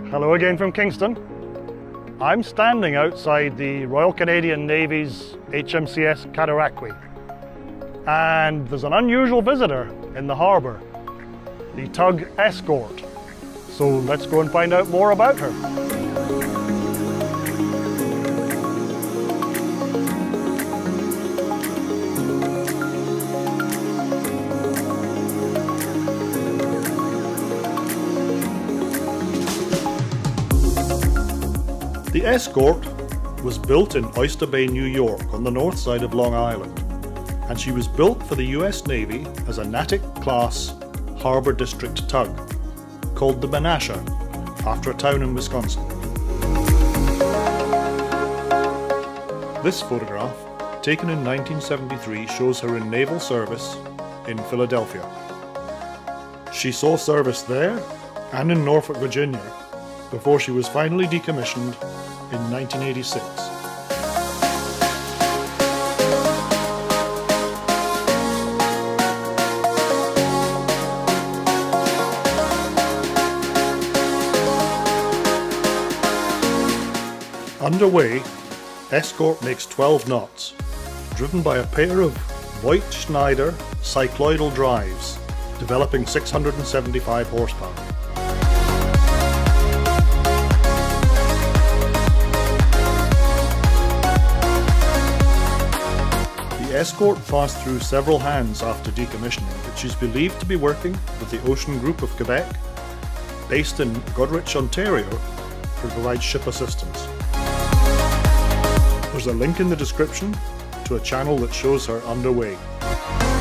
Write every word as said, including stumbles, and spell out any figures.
Hello again from Kingston. I'm standing outside the Royal Canadian Navy's H M C S Goderich, and there's an unusual visitor in the harbour, the Tug Escorte. So let's go and find out more about her. The Escorte was built in Oyster Bay, New York on the north side of Long Island, and she was built for the U S Navy as a Natick-class Harbour District tug called the Menasha, after a town in Wisconsin. This photograph, taken in nineteen seventy-three, shows her in naval service in Philadelphia. She saw service there and in Norfolk, Virginia, before she was finally decommissioned in nineteen eighty-six. Underway, Escorte makes twelve knots, driven by a pair of Voight-Schneider cycloidal drives, developing six hundred seventy-five horsepower. The Escorte passed through several hands after decommissioning, but she's believed to be working with the Ocean Group of Quebec, based in Goderich, Ontario, to provide ship assistance. There's a link in the description to a channel that shows her underway.